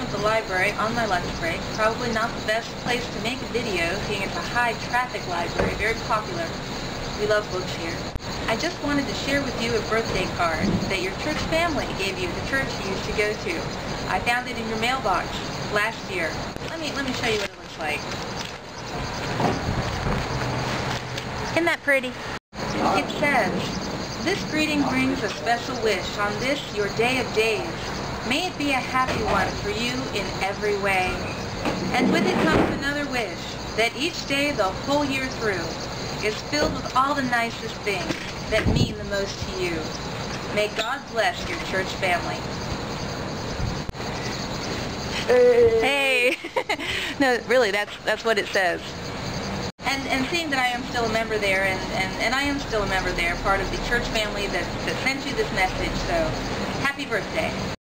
of the library on my lunch break. Probably not the best place to make a video, seeing it's a high-traffic library, very popular. We love books here. I just wanted to share with you a birthday card that your church family gave you, the church you used to go to. I found it in your mailbox last year. Let me show you what it looks like. Isn't that pretty? It says, "This greeting brings a special wish on this, your day of days. May it be a happy one for you in every way. And with it comes another wish, that each day the whole year through is filled with all the nicest things that mean the most to you. May God bless your church family." Hey! No, really, that's what it says. And seeing that I am still a member there, and I am still a member there, part of the church family that sent you this message, so happy birthday.